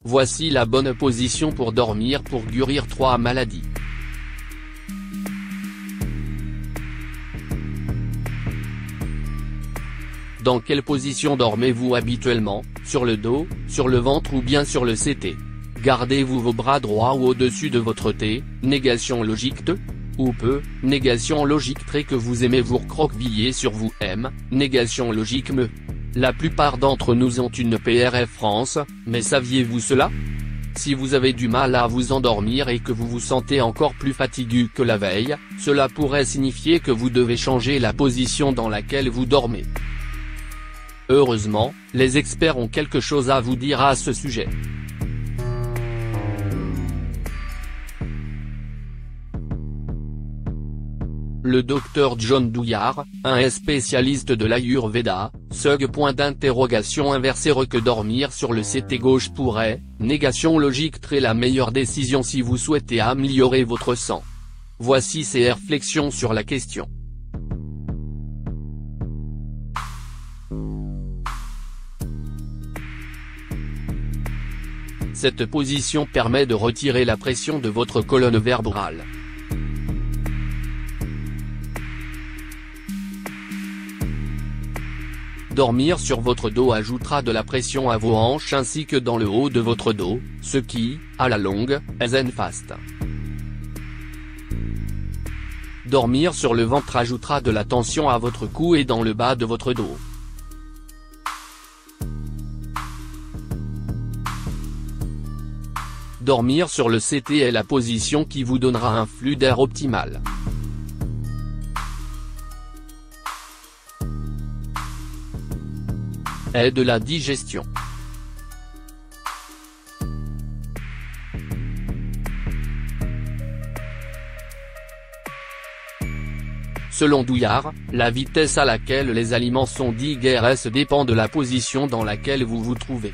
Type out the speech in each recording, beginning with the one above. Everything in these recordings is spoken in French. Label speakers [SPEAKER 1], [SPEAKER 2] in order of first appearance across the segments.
[SPEAKER 1] Voici la bonne position pour dormir pour guérir 3 maladies. Dans quelle position dormez-vous habituellement, sur le dos, sur le ventre ou bien sur le CT? Gardez-vous vos bras droits ou au-dessus de votre tête, négation logique de ou peu, négation logique très que vous aimez vous recroqueviller sur vous m, négation logique me. La plupart d'entre nous ont une PRF France, mais saviez-vous cela? Si vous avez du mal à vous endormir et que vous vous sentez encore plus fatigué que la veille, cela pourrait signifier que vous devez changer la position dans laquelle vous dormez. Heureusement, les experts ont quelque chose à vous dire à ce sujet. Le docteur John Douillard, un spécialiste de l'Ayurveda, inversé que dormir sur le CT gauche pourrait, négation logique très la meilleure décision si vous souhaitez améliorer votre sang. Voici ses réflexions sur la question. Cette position permet de retirer la pression de votre colonne vertébrale. Dormir sur votre dos ajoutera de la pression à vos hanches ainsi que dans le haut de votre dos, ce qui, à la longue, est néfaste. Dormir sur le ventre ajoutera de la tension à votre cou et dans le bas de votre dos. Dormir sur le CT est la position qui vous donnera un flux d'air optimal. Aide de la digestion. Selon Douillard, la vitesse à laquelle les aliments sont digérés dépend de la position dans laquelle vous vous trouvez.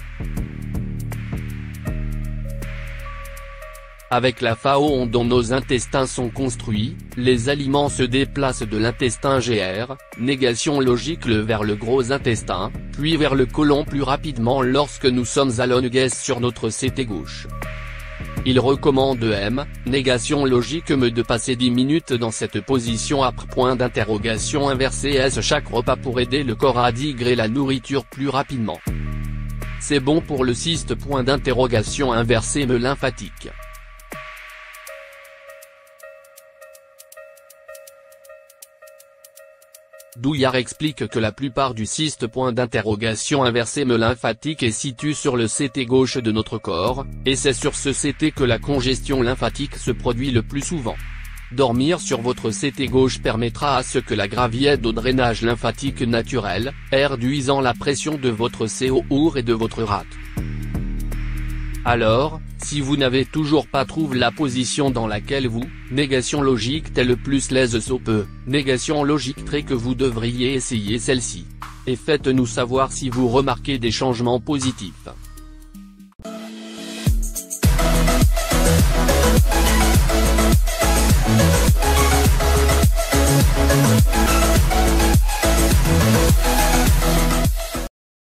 [SPEAKER 1] Avec la façon dont nos intestins sont construits, les aliments se déplacent de l'intestin GR, négation logique vers le gros intestin, puis vers le côlon plus rapidement lorsque nous sommes allongés sur notre CT gauche. Il recommande négation logique de passer 10 minutes dans cette position après inversé chaque repas pour aider le corps à digérer la nourriture plus rapidement. C'est bon pour le cyste inversé lymphatique. Douillard explique que la plupart du cyste inversé lymphatique est situé sur le CT gauche de notre corps, et c'est sur ce CT que la congestion lymphatique se produit le plus souvent. Dormir sur votre CT gauche permettra à ce que la gravier au drainage lymphatique naturel, réduisant la pression de votre cœur et de votre rate. Alors, si vous n'avez toujours pas trouvé la position dans laquelle vous, négation logique est le plus l'aise peu, négation logique très que vous devriez essayer celle-ci. Et faites-nous savoir si vous remarquez des changements positifs.